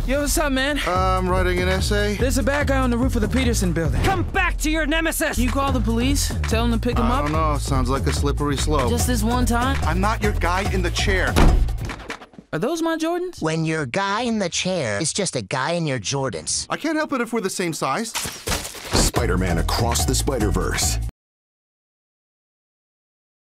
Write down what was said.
Yo, what's up, man? I'm writing an essay. There's a bad guy on the roof of the Peterson building. Come back to your nemesis! Can you call the police? Tell them to pick him I up? don't know. Sounds like a slippery slope. Just this one time? I'm not your guy in the chair. Are those my Jordans? When your guy in the chair is just a guy in your Jordans. I can't help it if we're the same size. Spider-Man Across the Spider-Verse.